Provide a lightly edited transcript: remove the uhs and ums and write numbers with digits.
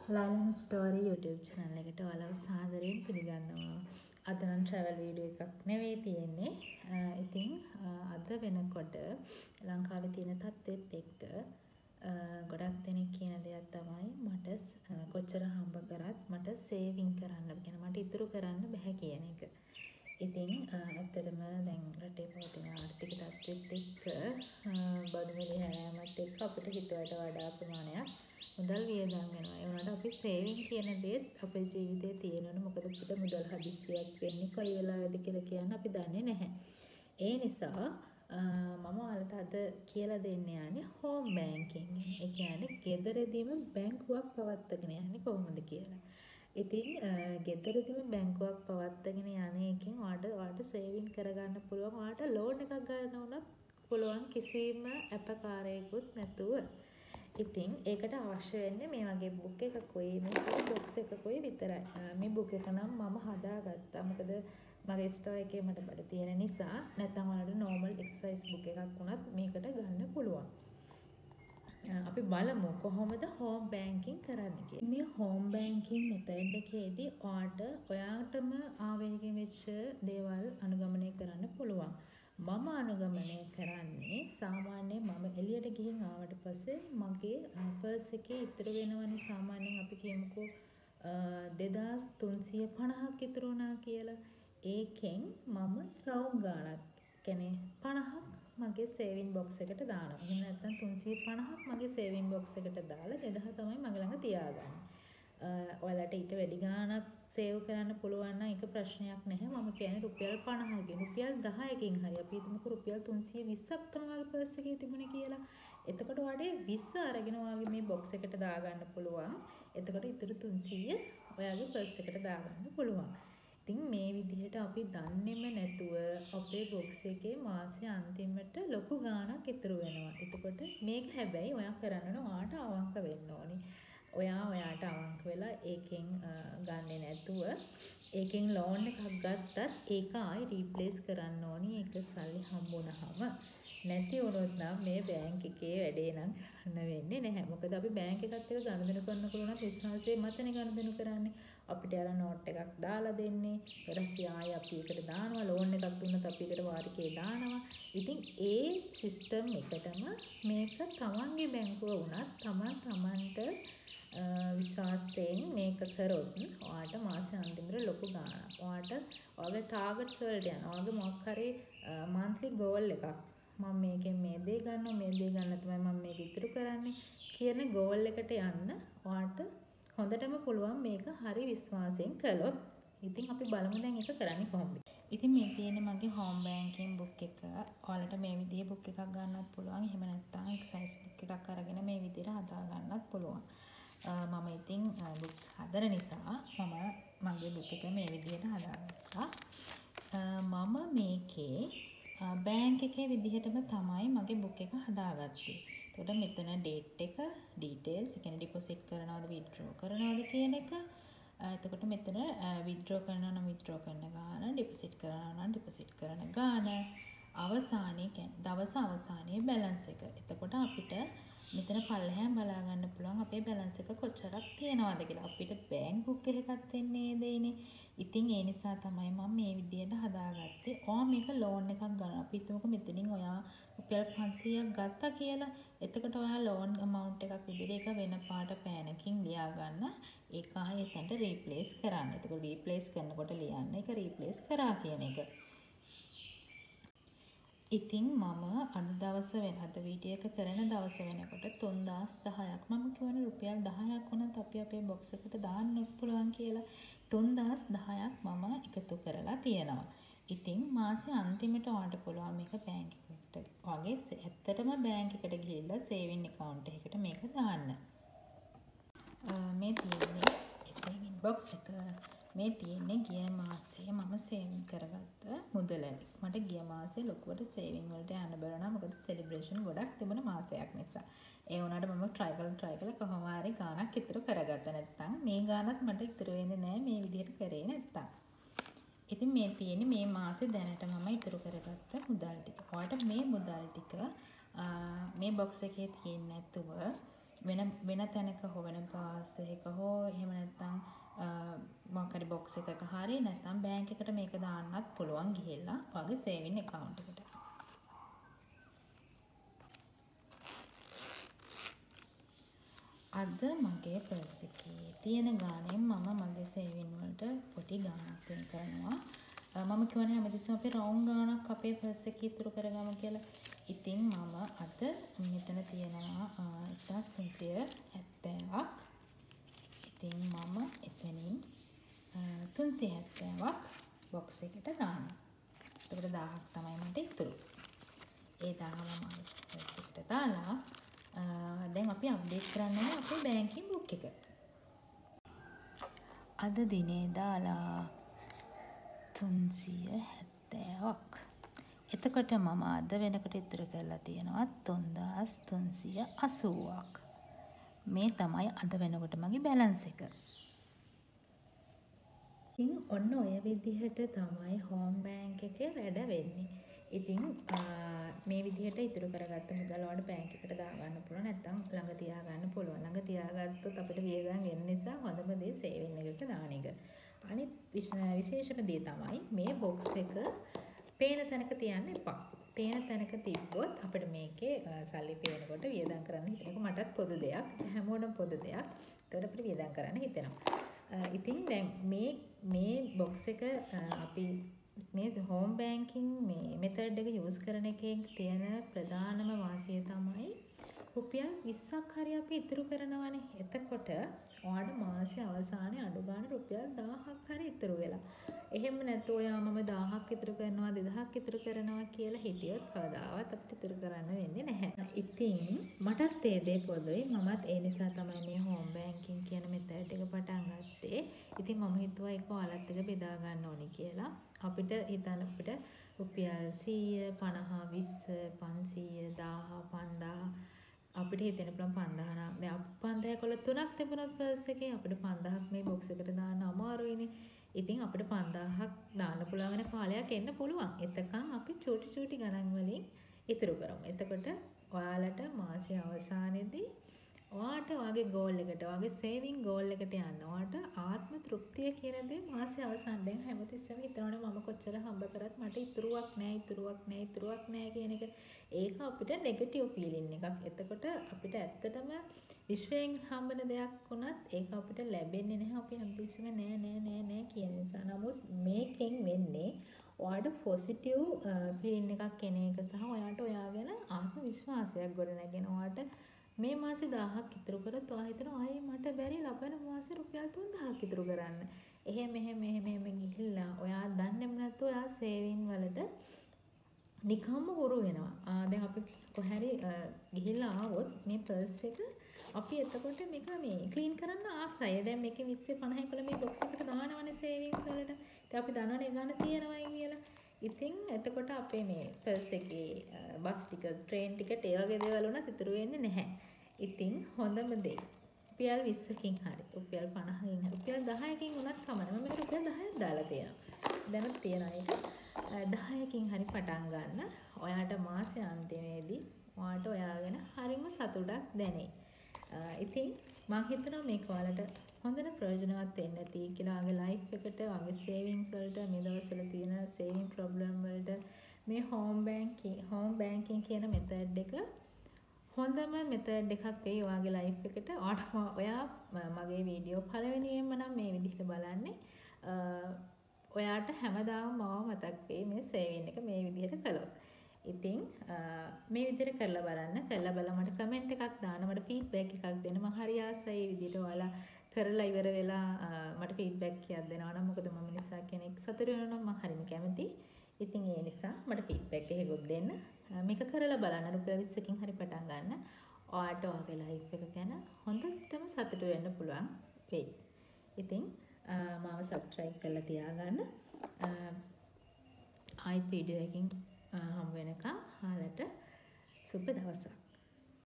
ලාලන story YouTube channel එකට ඔයාලව සාදරයෙන් පිළිගන්නවා. අද නම් travel video එකක් නෙවෙයි තියෙන්නේ. ඉතින් අද වෙනකොට ලංකාවේ තියෙන තත්ත්වෙත් එක්ක ගොඩක් දෙනෙක් කියන දෙයක් තමයි මට කොච්චර හම්බ කරත් මට සේවිං කරන්න කියන මට ඉතුරු කරන්න බෑ කියන එක. ඉතින් ඇත්තටම දැන් රටේ පවතින ආර්ථික තත්ත්වෙත් එක්ක බඩු මිල හැරෑමත් එක්ක අපිට හිතුවට වඩා ප්‍රමාණයක් මුදල් වියදම් වෙනවා. ඒ වුණාට අපි සේවිං කියන දේත් අපේ ජීවිතේ තියෙනවනේ. මොකද අපිට මුදල් හදිස්සියක් වෙන්නේ කොයි වෙලාවෙද කියලා කියන්න අපි දන්නේ නැහැ. ඒ නිසා මම ඔයාලට අද කියලා දෙන්න යන්නේ හෝම් බැංකින්. ඒ කියන්නේ ගෙදරදීම බැංකුවක් පවත්වාගෙන යන්නේ කොහොමද කියලා. ඉතින් ගෙදරදීම බැංකුවක් පවත්වාගෙන යන එකෙන් ඔයාලට සේවිං කරගන්න පුළුවන්. ඔයාලට ලෝන් එකක් ගන්න උනත් පුළුවන් කිසිම අපකාරයකුත් නැතුව. ඉතින් ඒකට අවශ්‍ය වෙන්නේ මේ වගේ බුක් එකකුයි මේ බොක්ස් එකකුයි විතරයි. මේ බුක් එක නම් මම හදාගත්තා. මොකද මගේ ස්ටෝර් එකේ මට බඩ තියෙන නිසා. නැත්නම් ඔයාලට normal exercise book එකක් වුණත් මේකට ගන්න පුළුවන්. අපි බලමු කොහොමද හෝම් බැංකින් කරන්නේ කියලා. මේ හෝම් බැංකින් මෙතඩ් එකේදී ඔයාටම ආවේනික වෙච්ච දේවල් අනුගමනය කරන්න පුළුවන්. මම අනුගමනය කරන්නේ සාමාන්‍යයෙන් මම එළියට ගිහින් ආවට පස්සේ මගේ පර්ස් එකේ ඉතුරු වෙනවනේ සාමාන්‍යයෙන් අපි කියමුකෝ 2350ක් ඉතුරු වුණා කියලා. ඒකෙන් මම රවුන්ඩ් ගාණක් කියන්නේ 50ක් මගේ සේවිං බොක්ස් එකට දානවා. එහෙම නැත්නම් 350ක් මගේ සේවිං බොක්ස් එකට දාලා 2000 තමයි මගේ ළඟ තියාගන්නේ. ඔයාලට ඊට වැඩි ගාණක් සේව් කරන්න පුළුවන් නම් ඒක ප්‍රශ්නයක් නැහැ. මම කියන්නේ රුපියල් 50කින් රුපියල් 10කින් හරි අපි හිතමුකෝ රුපියල් 320ක් තමයි පර්ස් එකේ තිබුණේ කියලා. එතකොට ඔයාලට 20 අරගෙන ඔයාගේ මේ බොක්ස් එකට දාගන්න පුළුවන්. එතකොට ඉතුරු 300 ඔයාගේ පර්ස් එකට දාගන්න පුළුවන්. ඉතින් මේ විදිහට අපි දන්නේම නැතුව අපේ බොක්ස් එකේ මාසයේ අන්තිමට ලොකු ගාණක් ඉතුරු වෙනවා. එතකොට මේක හැබැයි ඔයා කරන්න ඕන ඔයාට අවංක වෙන්න ඕනි. ඔයාට අවංක වෙලා ඒකෙන් ගන්නෙ නැතුව ඒකෙන් ලෝන් එකක් ගත්තත් ඒක ආයි රීප්ලේස් කරන්න ඕනි. ඒක සල්ලි හම්බුනහම නැති වුණොත් නම් මේ බැංක් එකේ වැඩේ නම් කරන්න වෙන්නේ නැහැ. මොකද අපි බැංක් එකත් එක්ක ගනුදෙනු කරනකොට නම් විශ්වාසයෙන් මතනේ ගනුදෙනු කරන්නේ. අපිට යාලා නෝට් එකක් දාලා දෙන්නේ. ඊට අපි ඒකට දානවා. ලෝන් එකක් දුන්නත් අපි ඒකට වාරිකේ දානවා. ඉතින් ඒ සිස්ටම් එකටම මේක තමන්ගේ බැංකුව වුණත් තමන්ට විශ්වාසයෙන් මේක කරොත් ඔයාට මාසේ අන්තිමට ලොකු ගාණක්. ඔයාගේ ටාගට්ස් වලට යනවා. ඔයාගේ මොකක් හරි monthly goal එකක්. මම මේකෙන් මේ දේ ගන්නවා, මේ දේ ගන්න තමයි මම මේක ඉතුරු කරන්නේ කියන goal එකට යන්න ඔයාට හොඳටම පුළුවන් මේක හරි විශ්වාසයෙන් කළොත්. ඉතින් අපි බලමු දැන් ඒක කරන්නේ කොහොමද. ඉතින් මේ තියෙන්නේ මගේ හෝම් බැංකින් බුක් එක. ඔයාලට මේ විදිහේ බුක් එකක් ගන්නත් පුළුවන්. එහෙම නැත්නම් එක්සයිස් බුක් එකක් අරගෙන මේ විදිහට හදා ගන්නත් පුළුවන්. මම ඉතින් බුක්ස් හදන නිසා මගේ බුක් එක මේ විදිහට හදාගත්තා. මම මේකේ බැංක් එකේ විදිහටම තමයි මගේ බුක් එක හදාගත්තේ. එතකොට මෙතන ඩේට් එක, ඩීටේල්ස්, ඒ කියන්නේ ඩිපොසිට් කරනවද, විත්ඩ්‍රෝ කරනවද කියන එක. එතකොට මෙතන විත්ඩ්‍රෝ කරනවා නම් විත්ඩ්‍රෝ කරන ගාණ, ඩිපොසිට් කරනවා නම් ඩිපොසිට් කරන ගාණ, අවසානයේ කියන්නේ දවස අවසානයේ බැලන්ස් එක. එතකොට අපිට මෙතන පල්ලෙහාන් බලා ගන්න පුළුවන් අපේ බැලන්ස් එක කොච්චරක් තියෙනවද කියලා. අපිට බැංක් බුක් එකක් දෙන්නේ දෙයිනේ. ඉතින් ඒ නිසා තමයි මම මේ විදිහට හදාගත්තේ. ඔයා මේක ලෝන් එකක් ගන්න. අපි හිතමුකෝ මෙතනින් ඔයා රුපියල් 500ක් ගත්තා කියලා. එතකොට ඔයා ලෝන් amount එකක් විදිහට ඒක වෙන පාට පෑනකින් ලියා ගන්න. ඒක ආයෙ එතනට රීප්ලේස් කරන්න. එතකොට රීප්ලේස් කරනකොට ලියන්න ඒක රීප්ලේස් කරා කියන එක. ඉතින් මම අද වීඩියෝ එක කරන දවස වෙනකොට 3010ක් මම කියවනේ රුපියල් 10ක් වුණත් අපි අපේ බොක්ස් එකට දාන්න පුළුවන් කියලා 3010ක් මම එකතු කරලා තියෙනවා. ඉතින් මාසේ අන්තිමට ඔයාලට පුළුවන් මේක බැංක් එකට වගේ ඇත්තටම බැංක් එකට ගිහිල්ලා සේවිං account එකකට මේක දාන්න. මේ තියෙන්නේ සේවිං බොක්ස් එක. මේ තියෙන්නේ ගිය මාසේ මම සේවිං කරගත්ත මුදල. මට ගිය මාසේ ලොකුවට සේවිං වලට යන්න බැරුණා. මොකද සෙලිබ්‍රේෂන් ගොඩක් තිබුණ මාසයක් නිසා. ඒ වුණාට මම try කළා කොහොම හරි ගාණක් ඉතුරු කරගත්තා. නැත්තම් මේ ගාණත් මට ඉතුරු වෙන්නේ නැහැ මේ විදිහට කරේ නැත්තම්. ඉතින් මේ තියෙන්නේ මේ මාසේ දැනට මම ඉතුරු කරගත්ත මුදල් ටික. ඔයාලට මේ මුදල් ටික මේ බොක්ස් එකේ තියෙන්නේ නැතුව වෙන තැනක හෝ වෙන පාස් එකක හෝ එහෙම නැත්නම් මොකක් හරි බොක්ස් එකක හරි නැත්නම් බැංක් එකට මේක දාන්නත් පුළුවන් ගිහිල්ලා ඔයාගේ සේවින් account එකට. අද මගේ පර්ස් එකේ තියෙන ගාණෙන් මම මගේ සේවින් වලට පොඩි ගාණක් වෙන් කරනවා. මම කියවනේ හැමතිස්සෙම අපි රවුන්ඩ් ගාණක් අපේ පර්ස් එකේ ඉතුරු කරගමු කියලා. ඉතින් මම අද මෙතන තියෙනවා 1370ක්. ඉතින් මම එතනින් 370ක් බොක්ස් එකට දානවා. ඒකට 1000ක් තමයි මට ඉතුරු. ඒ 1000 මම පර්ස් එකට දාලා දැන් අපි අප්ඩේට් කරන්න ඕනේ අපේ බැංකින් බුක් එක. අද දිනේ දාලා 370ක්. එතකොට මම අද වෙනකොට ඉතුරු කරලා තියෙනවා 3380ක්. මේ තමයි අද වෙනකොට මගේ බැලන්ස් එක. ඉතින් ඔන්න ඔය විදිහට තමයි හෝම් බැංක් එකේ වැඩ වෙන්නේ. ඉතින් මේ විදිහට ඉතුරු කරගත්ත මුදල් වලට බැංක් එකට දාගන්න පුළුවන් නැත්නම් ළඟ තියාගන්න පුළුවන්. ළඟ තියාගත්තොත් අපිට වියදම් වෙන නිසා හොඳම දේ සේවින් එකක දාන එක. අනිත් විශේෂම දේ තමයි මේ බොක්ස් එක පේන තැනක තියන්න එපා. පේන තැනක තිබ්බොත් අපිට මේකේ සල්ලි පේනකොට වියදම් කරන්න හිතෙනවා. මටත් පොදු දෙයක්. හැමෝටම පොදු දෙයක්. ඒකට අපිට වියදම් කරන්න හිතෙනවා. ඉතින් දැන් මේ බොක්ස් එක අපි මේ හෝම් බැංකින් මේ මෙතඩ් එක යූස් කරන එකේ තියෙන ප්‍රධානම වාසිය තමයි රුපියල් 20ක් හරි අපි ඉතුරු කරනවානේ. එතකොට ඔයාට මාසයේ අවසානයේ අඩු ගන්න රුපියල් 1000ක් හරි ඉතුරු වෙලා. එහෙම නැත්නම් ඔයා මම 1000ක් ඉතුරු කරනවා 2000ක් ඉතුරු කරනවා කියලා හිටියොත් කවදාවත් අපිට ඉතුරු කරන්න වෙන්නේ නැහැ. ඉතින් මටත් ඒ දේ පොදුයි. මමත් ඒ නිසා තමයි මේ හෝම් බැංකින් කියන මෙතඩ් එක පටන් ගත්තේ. ඉතින් මම හිතුවා ඒක ඔයාලත් එක්ක බෙදා ගන්න ඕනේ කියලා. අපිට හිතන්න අපිට රුපියල් 100 50 20 500 1000 5000 අපිට හිතෙන පුළුවන් 5000 නම් දැන් 5000 කොළ තුනක් තිබුණොත් පර්ස් එකේ අපිට 5000ක් මේ බොක්ස් එකට දාන්න අමාරුයිනේ. ඉතින් අපිට 5000ක් දාන්න පුළුවන් වෙන කාලයක් එන්න පුළුවන්. එතකන් අපි චූටි ගණන් වලින් ඉතුරු කරමු. එතකොට ඔයාලට මාසයේ අවසානයේදී ඔයාට ඔයාගේ ගෝල් එකට ඔයාගේ සේවිං ගෝල් එකට යන්න ඔයාට ආත්ම තෘප්තිය කියන දේ මාසයේ අවසාන දැන් හැමතිස්සෙම හිතනවනේ මම කොච්චර හම්බ කරත් මට ඉතුරුවක් නැහැ කියන එක. ඒක අපිට නෙගටිව් ෆීලින් එකක්. එතකොට අපිට ඇත්තටම විශ්වයෙන් හම්බෙන දෙයක් වුණත් ඒක අපිට ලැබෙන්නේ නැහැ. අපි හැමතිස්සෙම නෑ කියන නිසා. නමුත් මේකෙන් වෙන්නේ ඔයාට පොසිටිව් ෆීලින් එකක් එන එක සහ ඔයාට ඔයා ගැන ආත්ම විශ්වාසයක් ගොඩනගෙන ඔයාට මේ මාසේ 1000ක් ඉතුරු කරත් ඔයා හිතනවා ආයේ මට බැරි ලබන මාසේ රුපියල් 3000ක් ඉතුරු කරන්න. එහෙම ගිහිල්ලා ඔයා දන්නේම නැතුව ඔයා සේවින් වලට නිකම්ම හුරු වෙනවා. දැන් අපි කොහරි ගිහිල්ලා ආවොත් මේ පර්ස් එක අපි එතකොට මේක මේ ක්ලීන් කරන්න ආසයි. දැන් මේකේ 20 50 කළ මේ බොක්ස් එකට දානවනේ සේවින්ස් වලට. ඉතින් අපි දන්නවනේ ගන්න තියෙනවයි කියලා. ඉතින් එතකොට අපේ මේ පර්ස් එකේ බස් ටිකට්, ට්‍රේන් ටිකට් ඒ වගේ දේවල් උනත් ඉතුරු වෙන්නේ නැහැ. ඉතින් හොඳම දේ රුපියල් 20කින් හරි, රුපියල් 50කින් හරි, රුපියල් 10කින් උනත් කමන්නේ. මම මේක රුපියල් 10ක් දාලා තියෙනවා. දැනුත් තියෙන එක 10කින් හරි පටන් ගන්න. ඔයාට මාසේ අන්තිමේදී ඔයාට ඔයා ගැන හරිම සතුටක් දැනේ. ඉතින් මම හිතනවා මේක ඔයාලට හොඳට ප්‍රයෝජනවත් වෙන්න ඇති කියලා. ඔයාගේ ලයිෆ් එකට, ඔයාගේ සේවින්ග්ස් වලට, මේ දවස්වල තියෙන සේවිං ප්‍රොබ්ලම් වලට මේ හෝම් බැංකින් කියන මෙතඩ් එක හොඳම මෙතඩ් එකක් වෙයි ඔයාගේ ලයිෆ් එකට. ඔයා මගේ වීඩියෝ පළවෙනියෙන්ම නම් මේ විදිහට බලන්නේ. ඔයාට හැමදාම මාව මතක් වෙයි මේ සේවින් එක මේ විදිහට කළොත්. ඉතින් මේ විදිහට කරලා බලන්න. කරලා බලලා මට කමෙන්ට් එකක් දාන්න, මට ෆීඩ්බැක් එකක් දෙන්න. මම හරි ආසයි මේ විදිහට ඔයාලා කරලා ඉවර වෙලා මට ෆීඩ්බැක් එකක් දෙනවා නම්. මොකද මම නිසා කෙනෙක් සතුටු වෙනවා නම් මම හරිම කැමතියි. ඉතින් ඒ නිසා මට ෆීඩ්බැක් එකකුත් දෙන්න. මේක කරලා බලන්න. රුපියල් 20කින් හරි පටන් ගන්න. ඔයාට ඔයාගේ ලයිෆ් එක ගැන හොඳටම සතුටු වෙන්න පුළුවන් වෙයි. ඉතින් මාව සබ්ස්ක්‍රයිබ් කරලා තියාගන්න. ආයිත් වීඩියෝ එකකින් හමු වෙනකම් ඔයාලට සුබ දවසක්.